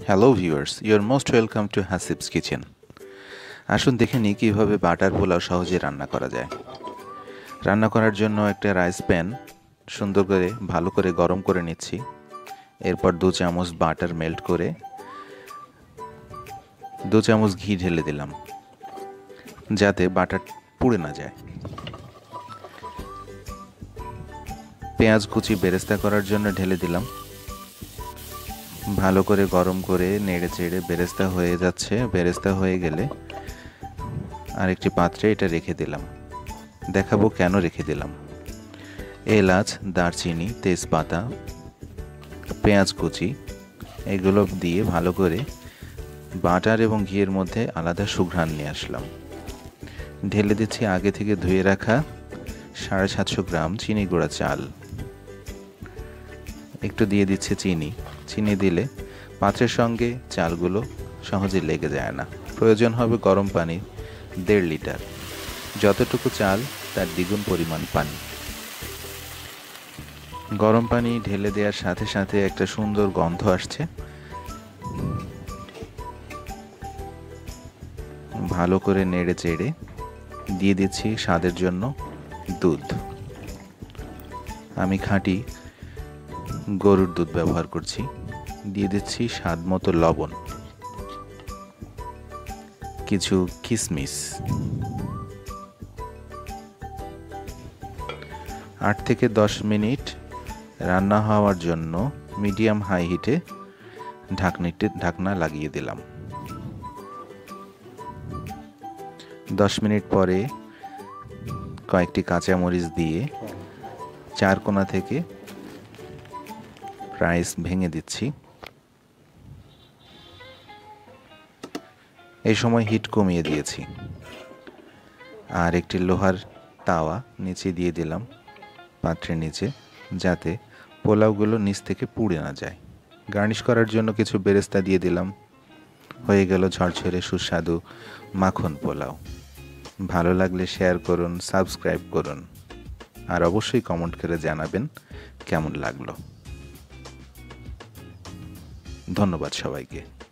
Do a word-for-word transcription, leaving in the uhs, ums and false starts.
Hello viewers, your most welcome to Hasib's kitchen. আসুন দেখে নিই কীভাবে বাটার পোলাও সহজে রান্না করা যায়। রান্না করার জন্য একটা রাইস প্যান সুন্দর করে ভালো করে গরম করে নিচ্ছি। এরপর দু চামচ বাটার মেল্ট করে দু চামচ ঘি ঢেলে দিলাম, যাতে বাটার পুড়ে না যায়। পেঁয়াজ কুচি বেরেস্তা করার জন্য ঢেলে দিলাম। ভালো করে গরম করে নেড়ে চেড়ে বেরেস্তা হয়ে যাচ্ছে। বেরেস্তা হয়ে গেলে আরেকটি পাত্রে এটা রেখে দিলাম। দেখাবো কেন রেখে দিলাম। এলাচ, দারচিনি, তেজপাতা, পেঁয়াজ কুচি এগুলো দিয়ে ভালো করে বাটার এবং ঘিয়ের মধ্যে আলাদা সুঘ্রাণ নিয়ে আসলাম। ঢেলে দিচ্ছি আগে থেকে ধুয়ে রাখা সাড়ে সাতশো গ্রাম চিনি গুঁড়া চাল। একটু দিয়ে দিচ্ছে চিনি। চিনি দিলে পাত্রের সঙ্গে চালগুলো সহজে লেগে যায় না। প্রয়োজন হবে গরম পানি দেড় লিটার। যতটুকু চাল তার দ্বিগুণ পরিমাণ পানি। গরম পানি ঢেলে দেওয়ার সাথে সাথে একটা সুন্দর গন্ধ আসছে। ভালো করে নেড়ে চেড়ে দিয়ে দিচ্ছি স্বাদের জন্য দুধ। আমি খাঁটি গরুর দুধ ব্যবহার করছি। দিয়ে দিচ্ছি স্বাদ মতো লবণ, কিছু কিশমিশ। আট থেকে দশ মিনিট রান্না হওয়ার জন্য মিডিয়াম হাই হিটে ঢাকনিতে ঢাকনা লাগিয়ে দিলাম। দশ মিনিট পরে কয়েকটি কাঁচামরিচ দিয়ে চার কোণা থেকে রাইস ভেঙে দিচ্ছি। এই সময় হিট কমিয়ে দিয়েছি। আর একটি লোহার তাওয়া নিচে দিয়ে দিলাম পাত্রের নিচে, যাতে পোলাওগুলো নিচ থেকে পুড়ে না যায়। গার্নিশ করার জন্য কিছু বেরেস্তা দিয়ে দিলাম। হয়ে গেল ঝরঝরে সুস্বাদু মাখন পোলাও। ভালো লাগলে শেয়ার করুন, সাবস্ক্রাইব করুন, আর অবশ্যই কমেন্ট করে জানাবেন কেমন লাগলো। ধন্যবাদ সবাইকে।